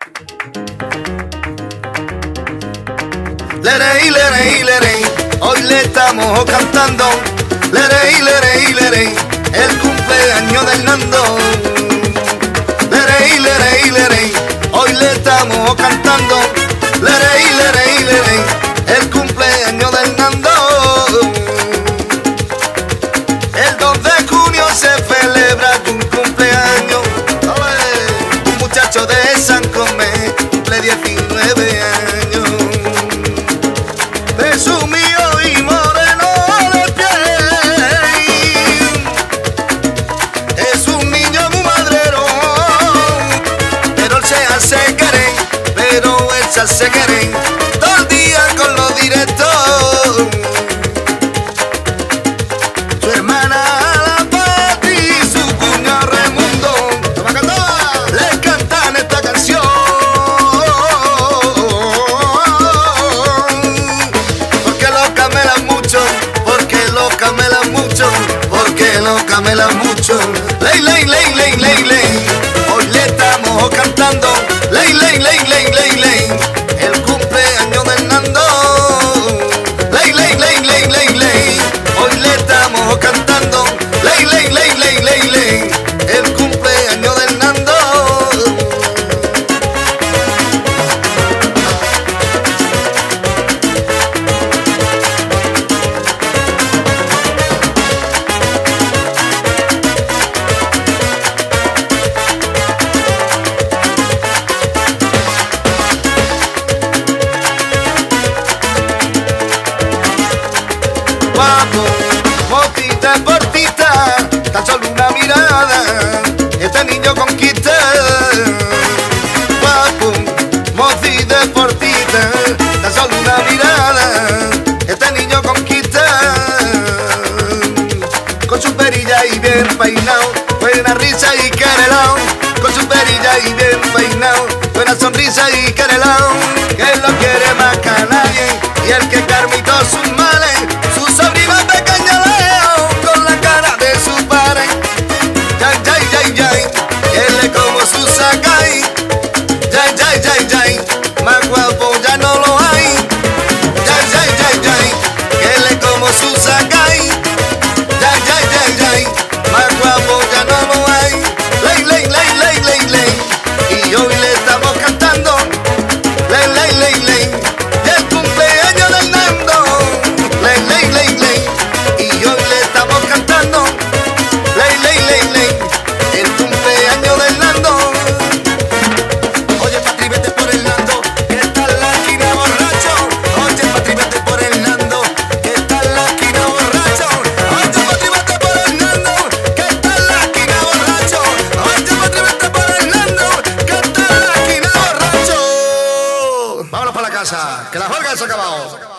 Lerey, lerey, lerey, hoy le estamos cantando. Lerey, lerey, lerey, el cumpleaños del Nando. Lerey, lerey, lerey, hoy le estamos cantando. Lerey, lerey, lerey, el cumpleaños del Nando. El 2 de junio se celebra un cumpleaños. ¡Ole! Un muchacho de San Comé cumple 19 años. Presumido y moreno de piel, es un niño muy madrero, pero él se hace querer, se hace querer todo el día con los directos. Su hermana la Pati y su cuñado Raimundo, toma cantada, le cantan esta canción. Porque los camelan mucho, porque los camelan mucho, porque los camelan mucho. Ley, ley, ley, ley, ley, ley, hoy le estamos cantando. Ley, ley, ley, ley, ley, ley, el cumpleaños del Nando. Ley, ley, ley, ley, ley, ley, hoy le estamos cantando. Ley, ley, ley, ley, ley, ley, el cumpleaños del Nando. Guapo, motita, portita, tan solo una mirada, este niño conquista. Guapo, motita, portita, tan solo una mirada, este niño conquista. Con su perilla y bien peinado, buena risa y carelao. Con su perilla y bien peinado, buena sonrisa y carelao. Que él lo quiere más que a nadie, y el que carmito sus males. Su sobrino pequeño Leo, con la cara de su padre. Yay, yay, yay, yay, él es como su sacay. Yay, yay, yay, yay, más guapo ya no lo hay. Yay, yay, yay, yay, él es como su sacay. Yay, yay, yay, yay, más guapo ya no lo hay. Ley, ley, ley, ley, ley, ley, y hoy le estamos cantando. Ley, ley, ley, ley, y el cumpleaños del Nando. Ley, ley, ley, ley, y hoy le estamos cantando. Ley, ley, ley, ley, el cumpleaños del Nando. Oye, Patri, vete por el Nando, que está en la esquina borracho. Oye, Patri, vete por el Nando, que está en la esquina borracho. Oye, Patri, vete por el Nando, que está en la esquina borracho. Oye, Patri, vete por el Nando, que está en la esquina borracho. Vámonos para la casa, que la juerga se ha acabado.